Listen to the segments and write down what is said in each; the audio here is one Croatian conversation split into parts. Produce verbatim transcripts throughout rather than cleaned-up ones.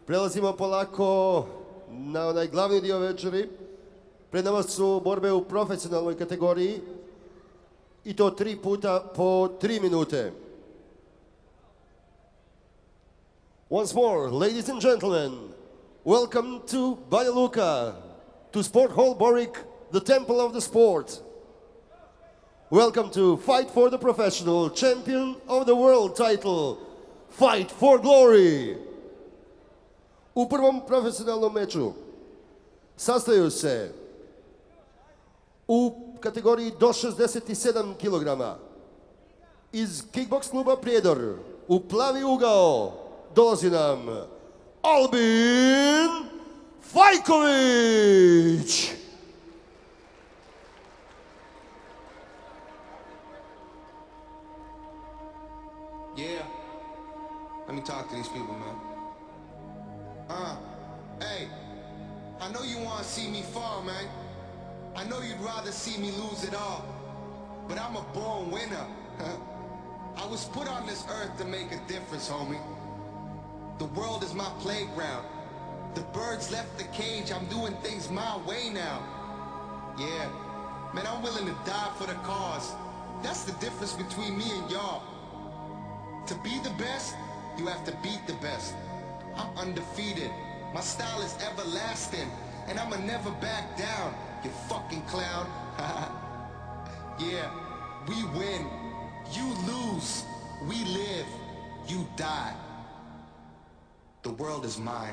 Prelazimo polako na onaj glavni dio večeri. Pred nama su borbe u profesionalnoj kategoriji i to tri puta po tri minute. Once more, ladies and gentlemen, welcome to Banja Luka, to Sport Hall Borik, the temple of the sport. Welcome to Fight for the Professional Champion of the World title, Fight for Glory. U prvom profesionalnom meču sastaju se u kategoriji do šezdeset sedam kilograma iz Kickbox kluba Prijedor u plavi ugao dolazi nam Albin Fajković. Yeah, let me talk to these people, man. Uh, hey, I know you want to see me fall, man. I know you'd rather see me lose it all, but I'm a born winner. I was put on this earth to make a difference, homie. The world is my playground. The birds left the cage, I'm doing things my way now. Yeah, man, I'm willing to die for the cause. That's the difference between me and y'all. To be the best, you have to beat the best. I'm undefeated. My style is everlasting, and I'ma never back down, you fucking clown. Yeah, we win. You lose. We live. You die. The world is mine.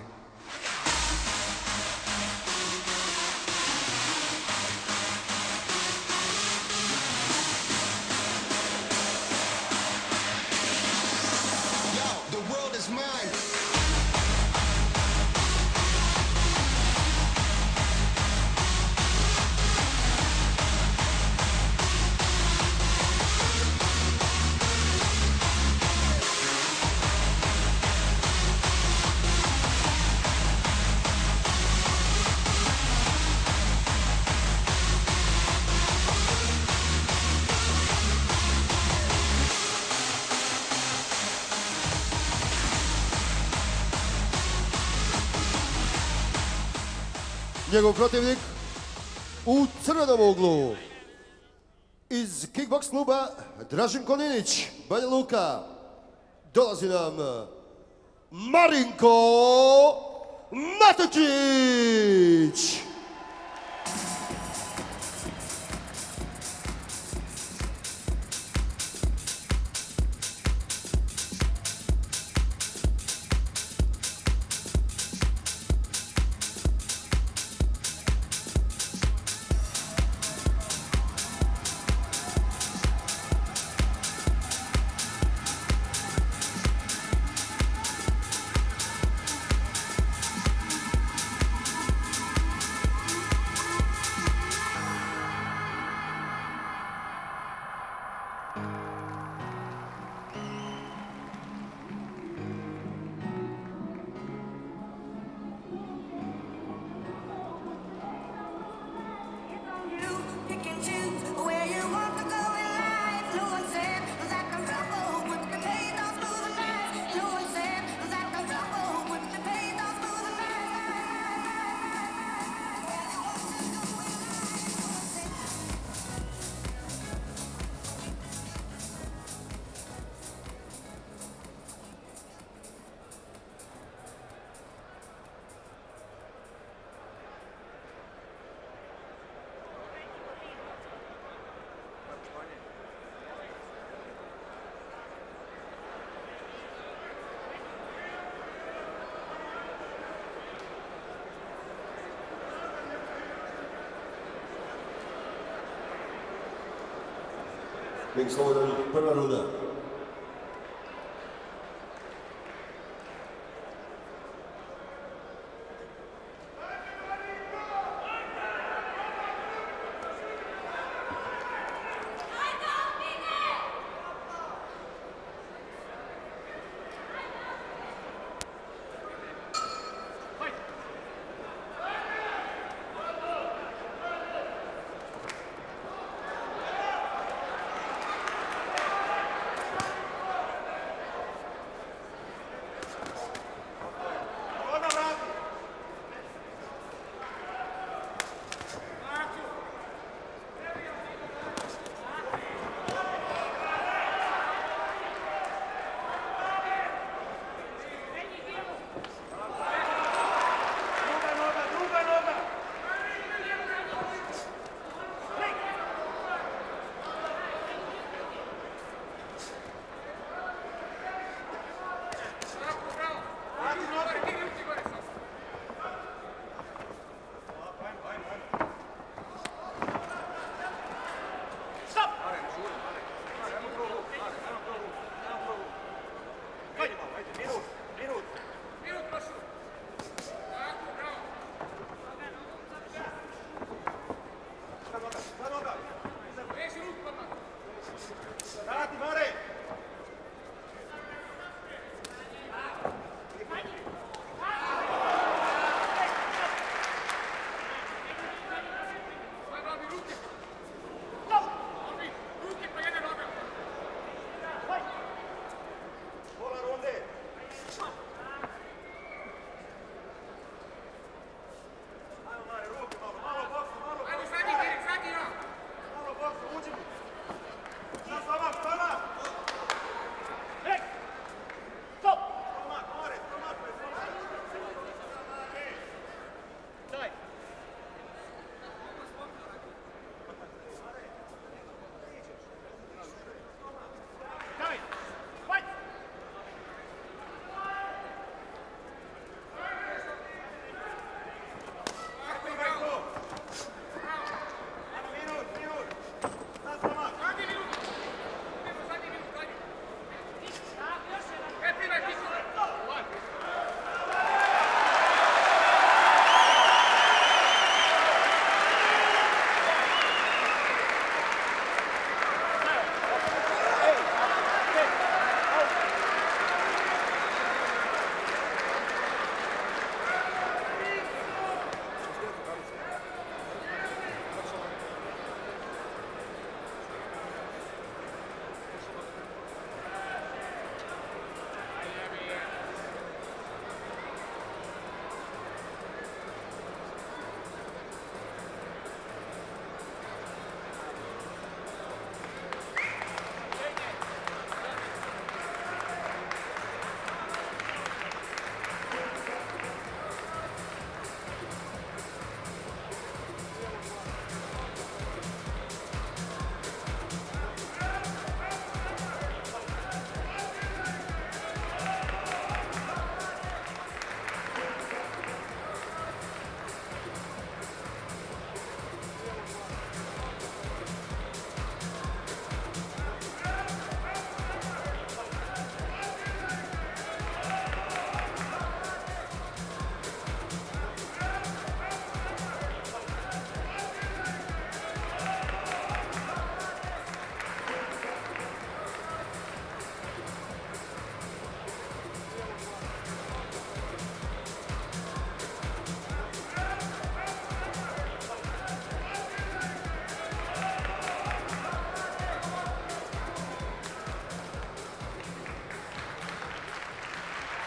Njegov protivnik u crvenom uglu iz Kickbox kluba Dražen Koninić, Banja Luka, dolazi nam Marinko Matočić. Ring slobodan, prva runda.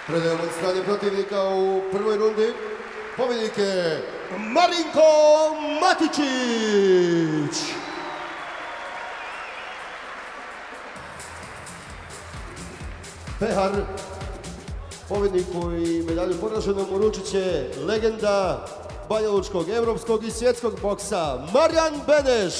Predajemo od strane protivnika u prvoj rundi. Pobjednik je Marinko Matičić. Pehar, pobjedniku i medalju poraženom uručit će legenda banjalučkog, evropskog i svjetskog boksa Marijan Beneš.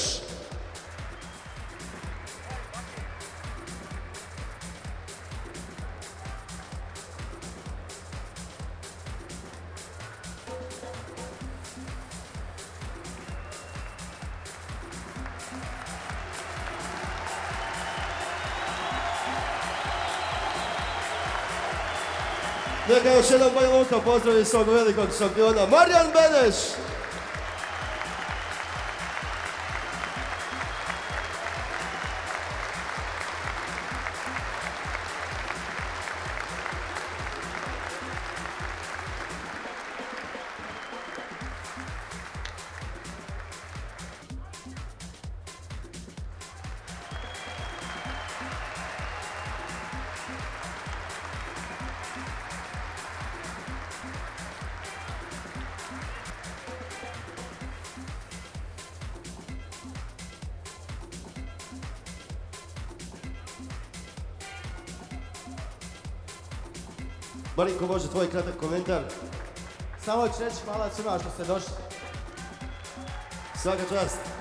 Neka još jedan Banja Luka pozdravi svog velikog šampiona Marijan Beneš. Marinko, može tvoj kratak komentar? Samo ću reći hvala svima što ste došli. Svaka čast.